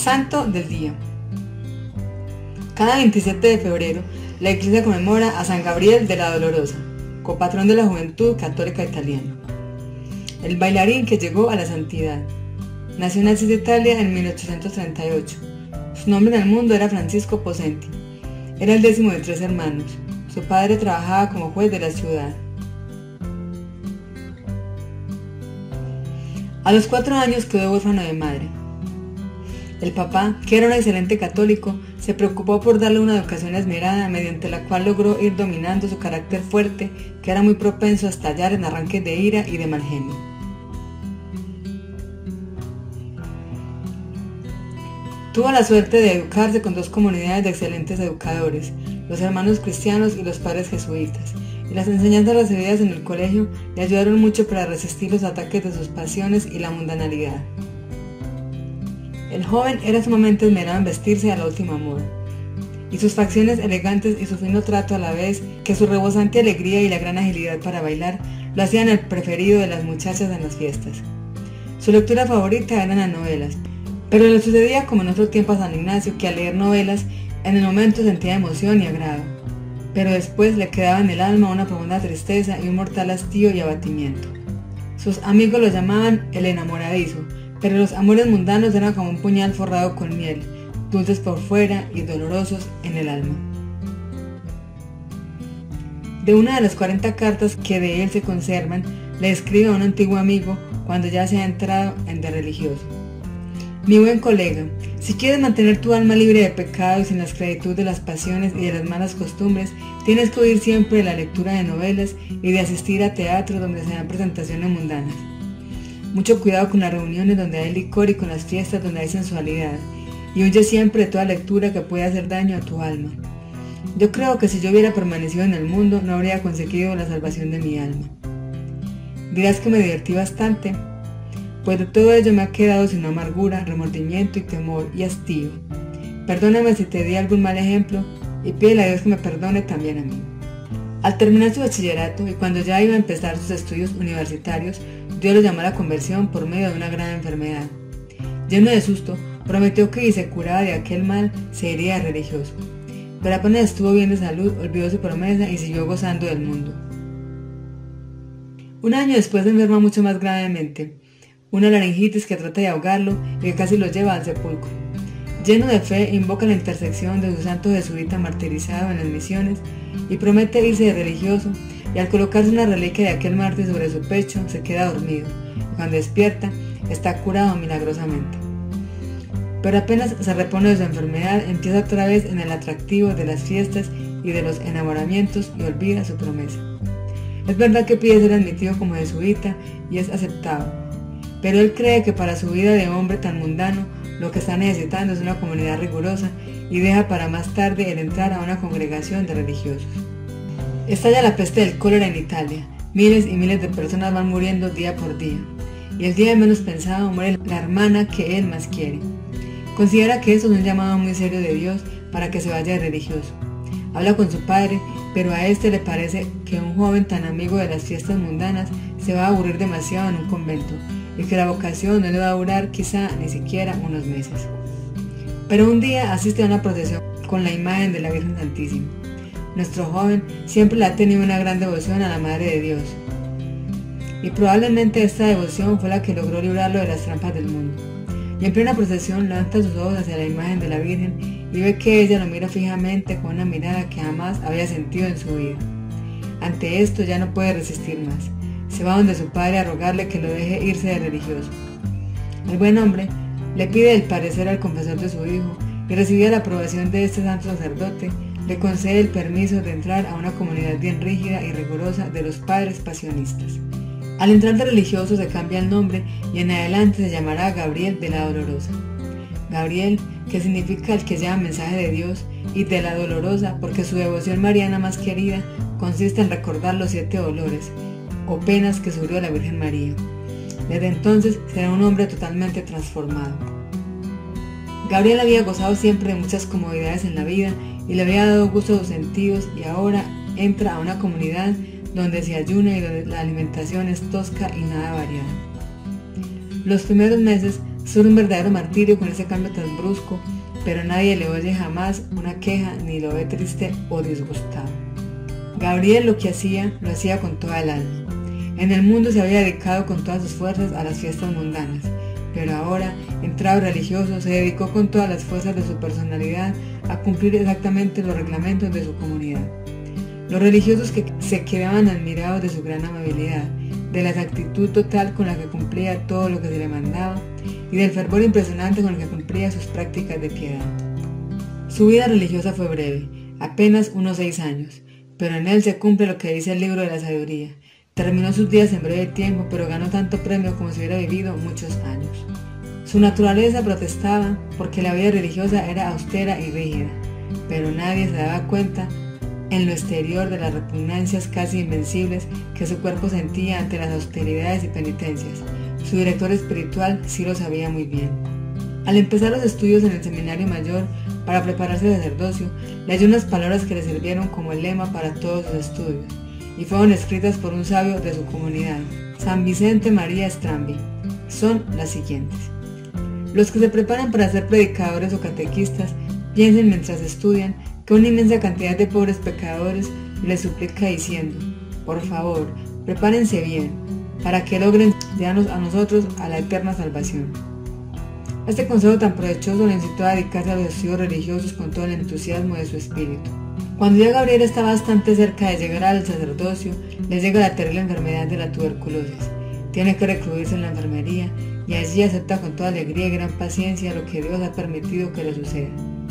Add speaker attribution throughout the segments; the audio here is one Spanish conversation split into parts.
Speaker 1: Santo del Día. Cada 27 de febrero, la Iglesia conmemora a San Gabriel de la Dolorosa, copatrón de la juventud católica italiana. El bailarín que llegó a la santidad. Nació en Asís, Italia, en 1838. Su nombre en el mundo era Francisco Possenti. Era el 10º de 3 hermanos. Su padre trabajaba como juez de la ciudad. A los 4 años quedó huérfano de madre. El papá, que era un excelente católico, se preocupó por darle una educación esmerada, mediante la cual logró ir dominando su carácter fuerte, que era muy propenso a estallar en arranques de ira y de mal genio. Tuvo la suerte de educarse con 2 comunidades de excelentes educadores, los hermanos cristianos y los padres jesuitas, y las enseñanzas recibidas en el colegio le ayudaron mucho para resistir los ataques de sus pasiones y la mundanalidad. El joven era sumamente esmerado en vestirse a la última moda, y sus facciones elegantes y su fino trato, a la vez que su rebosante alegría y la gran agilidad para bailar, lo hacían el preferido de las muchachas en las fiestas. Su lectura favorita eran las novelas, pero le sucedía como en otro tiempo a San Ignacio, que al leer novelas en el momento sentía emoción y agrado, pero después le quedaba en el alma una profunda tristeza y un mortal hastío y abatimiento. Sus amigos lo llamaban el enamoradizo, pero los amores mundanos eran como un puñal forrado con miel, dulces por fuera y dolorosos en el alma. De una de las 40 cartas que de él se conservan, le escribe a un antiguo amigo cuando ya se ha entrado en de religioso: mi buen colega, si quieres mantener tu alma libre de pecado y sin la esclavitud de las pasiones y de las malas costumbres, tienes que oír siempre la lectura de novelas y de asistir a teatro donde se dan presentaciones mundanas. Mucho cuidado con las reuniones donde hay licor y con las fiestas donde hay sensualidad, y huye siempre de toda lectura que pueda hacer daño a tu alma. Yo creo que si yo hubiera permanecido en el mundo, no habría conseguido la salvación de mi alma. Dirás que me divertí bastante, pues de todo ello me ha quedado sin amargura, remordimiento y temor y hastío. Perdóname si te di algún mal ejemplo, y pídele a Dios que me perdone también a mí. Al terminar su bachillerato y cuando ya iba a empezar sus estudios universitarios, Dios lo llamó a la conversión por medio de una gran enfermedad. Lleno de susto, prometió que si se curaba de aquel mal, se iría religioso. Pero apenas estuvo bien de salud, olvidó su promesa y siguió gozando del mundo. Un año después se enferma mucho más gravemente, una laringitis que trata de ahogarlo y que casi lo lleva al sepulcro. Lleno de fe, invoca la intersección de su santo jesuita martirizado en las misiones y promete irse de religioso, y al colocarse una reliquia de aquel mártir sobre su pecho, se queda dormido, y cuando despierta, está curado milagrosamente. Pero apenas se repone de su enfermedad, empieza otra vez en el atractivo de las fiestas y de los enamoramientos y olvida su promesa. Es verdad que pide ser admitido como jesuita y es aceptado, pero él cree que para su vida de hombre tan mundano, lo que está necesitando es una comunidad rigurosa y deja para más tarde el entrar a una congregación de religiosos. Estalla la peste del cólera en Italia, miles y miles de personas van muriendo día por día, y el día menos pensado muere la hermana que él más quiere. Considera que eso es un llamado muy serio de Dios para que se vaya de religioso. Habla con su padre, pero a este le parece que un joven tan amigo de las fiestas mundanas se va a aburrir demasiado en un convento, y que la vocación no le va a durar quizá ni siquiera unos meses. Pero un día asiste a una procesión con la imagen de la Virgen Santísima. Nuestro joven siempre le ha tenido una gran devoción a la Madre de Dios, y probablemente esta devoción fue la que logró librarlo de las trampas del mundo. Y en plena procesión levanta sus ojos hacia la imagen de la Virgen y ve que ella lo mira fijamente con una mirada que jamás había sentido en su vida. Ante esto ya no puede resistir más. Se va donde su padre a rogarle que lo deje irse de religioso. El buen hombre le pide el parecer al confesor de su hijo y, recibida la aprobación de este santo sacerdote, le concede el permiso de entrar a una comunidad bien rígida y rigurosa de los padres pasionistas. Al entrar de religioso se cambia el nombre y en adelante se llamará Gabriel de la Dolorosa. Gabriel, que significa el que lleva mensaje de Dios, y de la Dolorosa porque su devoción mariana más querida consiste en recordar los 7 dolores o penas que sufrió la Virgen María. Desde entonces será un hombre totalmente transformado. Gabriel había gozado siempre de muchas comodidades en la vida y le había dado gusto a sus sentidos, y ahora entra a una comunidad donde se ayuna y donde la alimentación es tosca y nada variada. Los primeros meses Es un verdadero martirio con ese cambio tan brusco, pero nadie le oye jamás una queja ni lo ve triste o disgustado. Gabriel lo que hacía, lo hacía con toda el alma. En el mundo se había dedicado con todas sus fuerzas a las fiestas mundanas, pero ahora, entrado religioso, se dedicó con todas las fuerzas de su personalidad a cumplir exactamente los reglamentos de su comunidad. Los religiosos que se quedaban admirados de su gran amabilidad, de la exactitud total con la que cumplía todo lo que se le mandaba y del fervor impresionante con el que cumplía sus prácticas de piedad. Su vida religiosa fue breve, apenas unos 6 años, pero en él se cumple lo que dice el libro de la sabiduría. Terminó sus días en breve tiempo, pero ganó tanto premio como si hubiera vivido muchos años. Su naturaleza protestaba porque la vida religiosa era austera y rígida, pero nadie se daba cuenta en lo exterior de las repugnancias casi invencibles que su cuerpo sentía ante las austeridades y penitencias. Su director espiritual sí lo sabía muy bien. Al empezar los estudios en el seminario mayor para prepararse al sacerdocio, leyó unas palabras que le sirvieron como lema para todos sus estudios, y fueron escritas por un sabio de su comunidad, San Vicente María Strambi. Son las siguientes: los que se preparan para ser predicadores o catequistas, piensen mientras estudian que una inmensa cantidad de pobres pecadores les suplica diciendo: por favor, prepárense bien, para que logren guiarnos a nosotros a la eterna salvación. Este consejo tan provechoso le incitó a dedicarse a los estudios religiosos con todo el entusiasmo de su espíritu. Cuando ya Gabriel está bastante cerca de llegar al sacerdocio, le llega la terrible enfermedad de la tuberculosis. Tiene que recluirse en la enfermería y allí acepta con toda alegría y gran paciencia lo que Dios ha permitido que le suceda.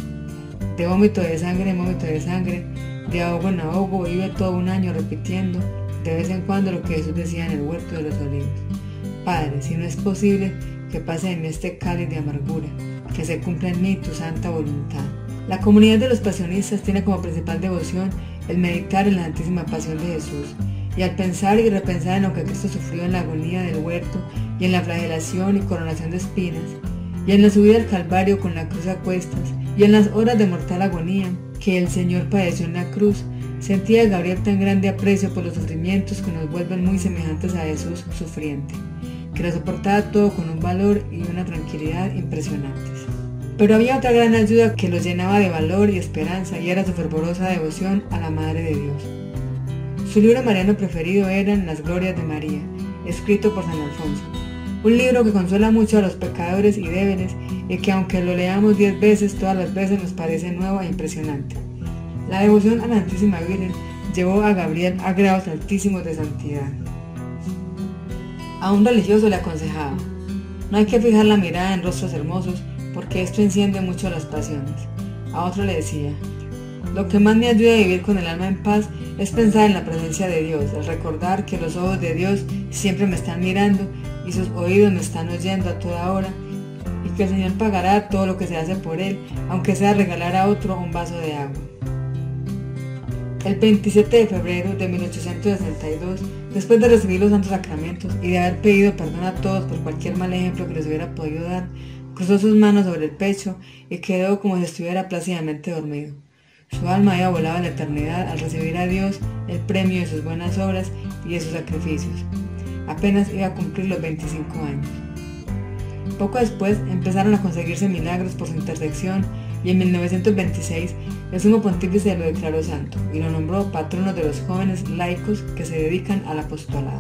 Speaker 1: De vómito de sangre en vómito de sangre, de ahogo en ahogo, vive todo un año repitiendo de vez en cuando lo que Jesús decía en el huerto de los olivos: Padre, si no es posible que pase en mí este cáliz de amargura, que se cumpla en mí tu santa voluntad. La comunidad de los pasionistas tiene como principal devoción el meditar en la Santísima Pasión de Jesús, y al pensar y repensar en lo que Cristo sufrió en la agonía del huerto, y en la flagelación y coronación de espinas, y en la subida al Calvario con la cruz a cuestas, y en las horas de mortal agonía que el Señor padeció en la cruz, sentía Gabriel tan grande aprecio por los sufrimientos que nos vuelven muy semejantes a Jesús sufriente, que lo soportaba todo con un valor y una tranquilidad impresionantes. Pero había otra gran ayuda que lo llenaba de valor y esperanza, y era su fervorosa devoción a la Madre de Dios. Su libro mariano preferido eran Las Glorias de María, escrito por San Alfonso, un libro que consuela mucho a los pecadores y débiles, y que aunque lo leamos 10 veces, todas las veces nos parece nuevo e impresionante. La devoción a la Santísima Virgen llevó a Gabriel a grados altísimos de santidad. A un religioso le aconsejaba: no hay que fijar la mirada en rostros hermosos, porque esto enciende mucho las pasiones. A otro le decía: lo que más me ayuda a vivir con el alma en paz es pensar en la presencia de Dios, el recordar que los ojos de Dios siempre me están mirando y sus oídos me están oyendo a toda hora, y que el Señor pagará todo lo que se hace por Él, aunque sea regalar a otro un vaso de agua. El 27 de febrero de 1862, después de recibir los santos sacramentos y de haber pedido perdón a todos por cualquier mal ejemplo que les hubiera podido dar, cruzó sus manos sobre el pecho y quedó como si estuviera plácidamente dormido. Su alma había volado a la eternidad al recibir a Dios el premio de sus buenas obras y de sus sacrificios. Apenas iba a cumplir los 25 años. Poco después empezaron a conseguirse milagros por su intersección, y en 1926 el sumo pontífice lo declaró santo y lo nombró patrono de los jóvenes laicos que se dedican al apostolado.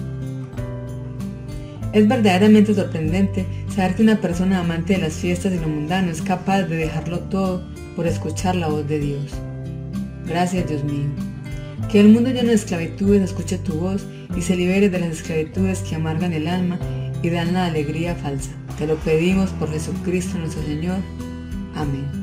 Speaker 1: Es verdaderamente sorprendente saber que una persona amante de las fiestas y lo mundano es capaz de dejarlo todo por escuchar la voz de Dios. Gracias, Dios mío. Que el mundo lleno de esclavitudes escuche tu voz y se libere de las esclavitudes que amargan el alma y dan la alegría falsa. Te lo pedimos por Jesucristo nuestro Señor. Amén.